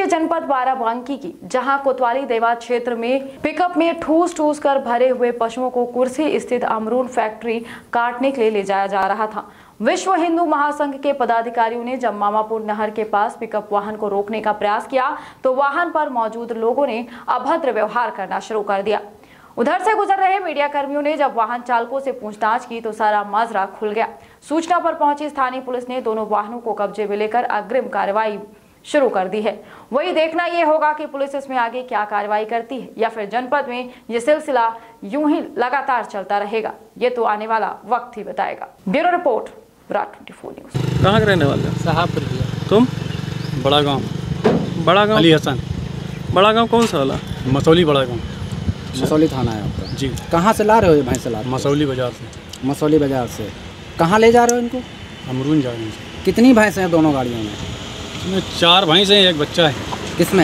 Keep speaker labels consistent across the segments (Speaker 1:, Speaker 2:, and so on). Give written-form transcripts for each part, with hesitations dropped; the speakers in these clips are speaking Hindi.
Speaker 1: के जनपद बाराबंकी की, जहां कोतवाली देवा क्षेत्र में पिकअप में ठूस कर भरे हुए पशुओं को कुर्सी स्थित अमरून फैक्ट्री काटने के लिए ले जाया जा रहा था। विश्व हिंदू महासंघ के पदाधिकारियों ने जब मामापुर नहर के पास पिकअप वाहन को रोकने का प्रयास किया तो वाहन पर मौजूद लोगों ने अभद्र व्यवहार करना शुरू कर दिया। उधर से गुजर रहे मीडिया कर्मियों ने जब वाहन चालकों से पूछताछ की तो सारा माजरा खुल गया। सूचना पर पहुंची स्थानीय पुलिस ने दोनों वाहनों को कब्जे में लेकर अग्रिम कार्रवाई शुरू कर दी है। वही देखना ये होगा कि पुलिस इसमें आगे क्या कार्रवाई करती है या फिर जनपद में ये सिलसिला यूं ही लगातार चलता रहेगा, ये तो आने वाला वक्त ही बताएगा। Bureau report, Virat 24 news.
Speaker 2: कहाँ के रहने वाले हो?
Speaker 3: साहबपुर।
Speaker 2: तुम?
Speaker 3: बड़ा गांव।
Speaker 2: बड़ा गांव?
Speaker 3: अली हसन।
Speaker 2: बड़ा गांव कौन सा वाला?
Speaker 3: मसौली बड़ा गांव।
Speaker 4: मसौली थाना है आपका
Speaker 3: जी।
Speaker 4: कहाँ से ला रहे हो ये भैंस? ला
Speaker 3: मसौली बाजार से।
Speaker 4: मसौली बाजार से कहाँ ले जा रहे हो इनको?
Speaker 3: अमरून जा रहे हैं।
Speaker 4: कितनी भैंस हैं दोनों गाड़ियों में?
Speaker 3: इसमें 4 भैंस हैं, एक बच्चा है।
Speaker 4: किसमें?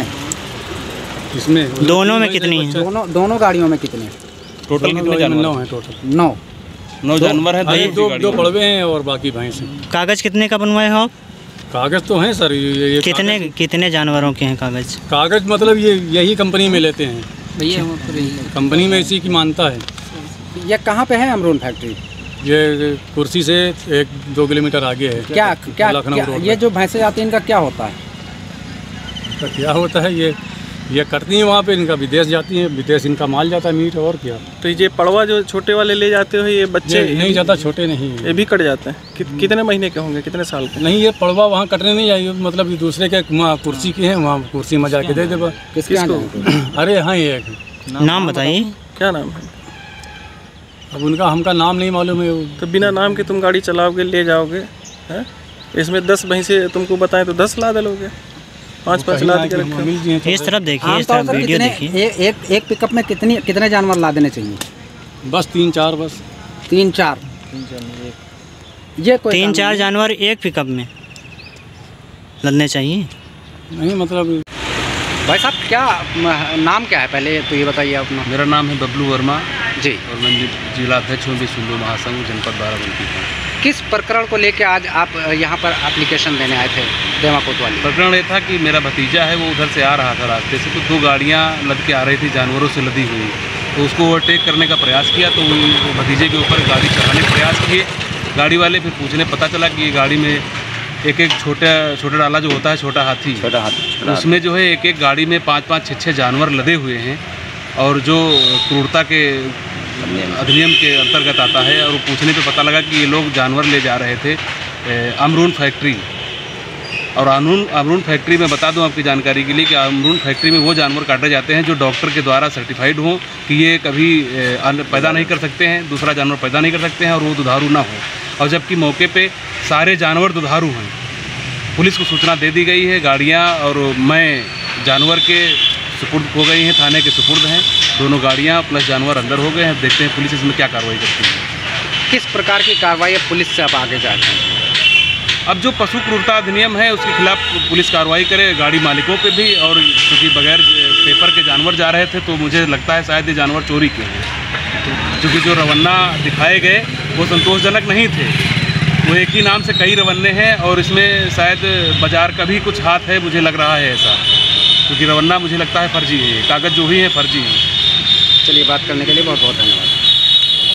Speaker 3: इसमें
Speaker 5: दोनों में कितनी है?
Speaker 4: दोनों गाड़ियों में कितने?
Speaker 3: टोटल कितने जानवर? 9 हैं टोटल।
Speaker 4: 9
Speaker 2: जानवर हैं।
Speaker 3: दो पड़वे हैं और बाकी भैंस हैं।
Speaker 5: कागज कितने का बनवाए हो आप?
Speaker 3: कागज तो हैं सर। ये
Speaker 5: कितने जानवरों के हैं कागज?
Speaker 3: कागज मतलब ये यही कंपनी में लेते हैं
Speaker 4: भैया,
Speaker 3: कंपनी में इसी की मानता है।
Speaker 4: ये कहाँ पे है अमरून फैक्ट्री?
Speaker 3: ये कुर्सी से 1-2 किलोमीटर आगे है।
Speaker 4: क्या
Speaker 3: लखनऊ रोड।
Speaker 4: ये जो भैंसें आती हैं इनका क्या होता है?
Speaker 3: तो क्या होता है, ये करती हैं वहाँ पे, इनका विदेश जाती हैं, विदेश इनका माल जाता है मीट। और क्या?
Speaker 2: तो ये पड़वा जो छोटे वाले ले जाते हो, ये बच्चे
Speaker 3: नहीं ज़्यादा छोटे नहीं हैं।
Speaker 2: ये भी कट जाते हैं। कितने महीने के होंगे, कितने साल के?
Speaker 3: नहीं, ये पड़वा वहाँ कटने नहीं जाएगी, मतलब ये दूसरे के वहाँ कुर्सी के हैं, वहाँ कुर्सी में जाके दे दे।
Speaker 4: किसको?
Speaker 3: अरे हाँ, ये
Speaker 5: नाम बताइए।
Speaker 2: क्या नाम है?
Speaker 3: अब उनका हमका नाम नहीं मालूम है।
Speaker 2: तो बिना नाम के तुम गाड़ी चलाओगे, ले जाओगे हैं? इसमें 10 भैंसे तुमको बताएं तो 10 ला लोगे, 5-5 लाद के रखे।
Speaker 5: इस तरफ देखिए, इस तरफ वीडियो देखिए।
Speaker 4: एक पिकअप में कितने जानवर ला देने चाहिए?
Speaker 3: बस 3-4। बस
Speaker 4: 3-4। ये कोई
Speaker 5: 3-4 जानवर एक पिकअप में लदने चाहिए?
Speaker 3: नहीं, मतलब
Speaker 4: भाई साहब क्या नाम क्या है पहले तो ये बताइए अपना।
Speaker 6: मेरा नाम है बबलू वर्मा
Speaker 4: जी,
Speaker 6: और मैं जिला अध्यक्ष हूँ विश्व हिंदू महासंघ जनपद बाराबंकी का।
Speaker 4: किस प्रकरण को लेकर आज आप यहाँ पर एप्लीकेशन देने आए थे देवा कोतवाली?
Speaker 6: प्रकरण ये था कि मेरा भतीजा है, वो उधर से आ रहा था रास्ते से, तो 2 गाड़ियाँ लद के आ रही थी जानवरों से लदी हुई, तो उसको ओवरटेक करने का प्रयास किया, तो वो भतीजे के ऊपर गाड़ी चढ़ाने का प्रयास किए। गाड़ी वाले फिर पूछने पता चला कि ये गाड़ी में एक छोटा डाला जो होता है, छोटा हाथी, उसमें जो है एक गाड़ी में 5-5, 6-6 जानवर लदे हुए हैं, और जो क्रूरता के अधिनियम के अंतर्गत आता है। और पूछने पे पता लगा कि ये लोग जानवर ले जा रहे थे अमरून फैक्ट्री। और अमरून फैक्ट्री में बता दूं आपकी जानकारी के लिए कि अमरून फैक्ट्री में वो जानवर काटे जाते हैं जो डॉक्टर के द्वारा सर्टिफाइड हों कि ये कभी पैदा नहीं कर सकते हैं, दूसरा जानवर पैदा नहीं कर सकते हैं, और वो दुधारू ना हो। और जबकि मौके पे सारे जानवर दुधारू हैं। पुलिस को सूचना दे दी गई है, गाड़ियाँ और मैं जानवर के सुपुर्द हो गई हैं, थाने के सुपुर्द हैं। दोनों गाड़ियाँ प्लस जानवर अंदर हो गए हैं। देखते हैं पुलिस इसमें क्या कार्रवाई करती है।
Speaker 4: किस प्रकार की कार्रवाई पुलिस से आप आगे जाते हैं?
Speaker 6: अब जो पशु क्रूरता अधिनियम है उसके खिलाफ पुलिस कार्रवाई करे, गाड़ी मालिकों पे भी। और क्योंकि बगैर पेपर के जानवर जा रहे थे तो मुझे लगता है शायद ये जानवर चोरी के हैं, क्योंकि जो रवन्ना दिखाए गए वो संतोषजनक नहीं थे। वो एक ही नाम से कई रवन्ने हैं, और इसमें शायद बाजार का भी कुछ हाथ है, मुझे लग रहा है ऐसा, क्योंकि रवन्ना मुझे लगता है फर्जी है, कागज़ जो भी है फर्जी है।
Speaker 4: चलिए, बात करने के लिए बहुत बहुत धन्यवाद।